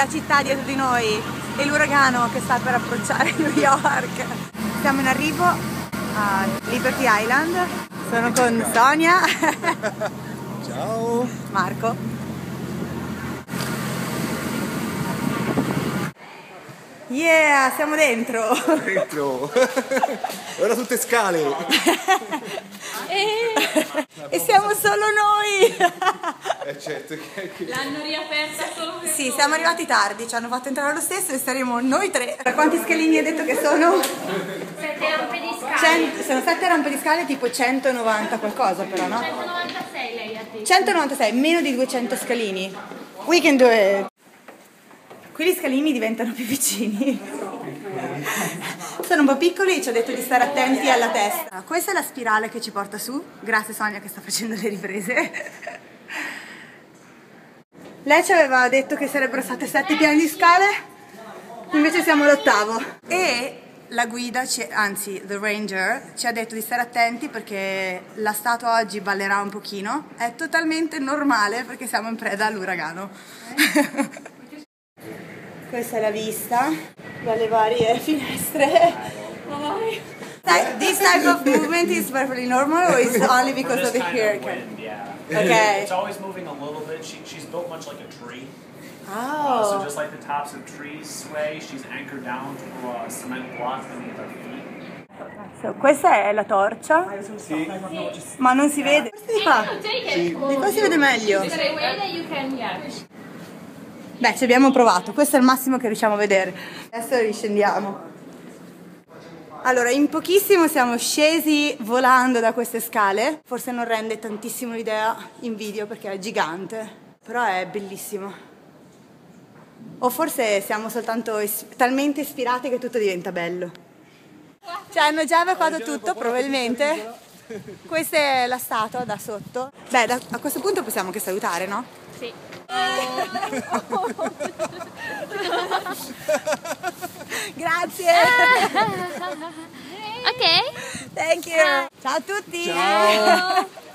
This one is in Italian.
la città dietro di noi e l'uragano che sta per approcciare New York. Siamo in arrivo a Liberty Island. Sono con Sonia. Ciao. Marco. Yeah, siamo dentro! Dentro! Ora tutte scale! E siamo solo noi! Certo che... L'hanno riaperta solo per Sì, siamo arrivati tardi, ci hanno fatto entrare lo stesso e saremo noi tre. Quanti scalini hai detto che sono? 7 rampe di scale. Sono 7 rampe di scale, tipo 190 qualcosa però, no? 196 lei ha detto. 196, meno di 200 scalini. We can do it! Qui gli scalini diventano più vicini. Sono un po' piccoli e ci ho detto di stare attenti alla testa. Questa è la spirale che ci porta su. Grazie Sonia che sta facendo le riprese. Lei ci aveva detto che sarebbero state 7 piani di scale, invece siamo all'8º. E la guida, anzi the ranger, ci ha detto di stare attenti perché la statua oggi ballerà un pochino. È totalmente normale perché siamo in preda all'uragano. Questa è la vista dalle varie finestre. This type of movement is perfectly normal or is only because of the hurricane? Wind, yeah. Okay. It's always moving a little bit. She's built much like a tree. Oh. So just like the tops of trees sway, she's anchored down to a cement block beneath our feet. So, questa è la torcia, Sì. ma non si vede. Di qua, di qua si vede meglio. Beh, ci abbiamo provato, questo è il massimo che riusciamo a vedere. Adesso riscendiamo. Allora, in pochissimo siamo scesi volando da queste scale. Forse non rende tantissimo l'idea in video perché è gigante, però è bellissimo. O forse siamo soltanto talmente ispirati che tutto diventa bello. Cioè, hanno già evacuato tutto, probabilmente. Questa è la statua da sotto. Beh, a questo punto possiamo anche salutare, no? Sì. Grazie. Ok. Thank you. Ciao a tutti. Ciao.